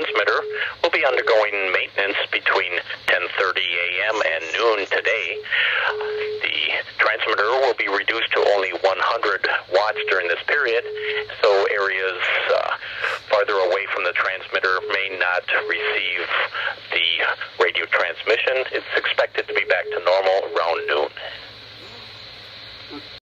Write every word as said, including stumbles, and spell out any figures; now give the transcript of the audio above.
transmitter will be undergoing maintenance between ten thirty a m and noon today. The transmitter will be reduced to only one hundred watts during this period, so areas uh, farther away from the transmitter may not receive the radio transmission. It's expected